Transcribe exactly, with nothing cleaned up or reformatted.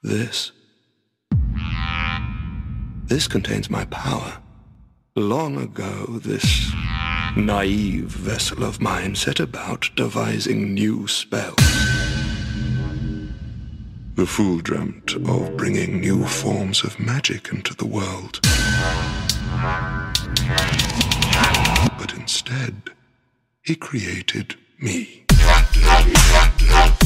This. This contains my power. Long ago, this naive vessel of mine set about devising new spells. The fool dreamt of bringing new forms of magic into the world. But instead, he created me.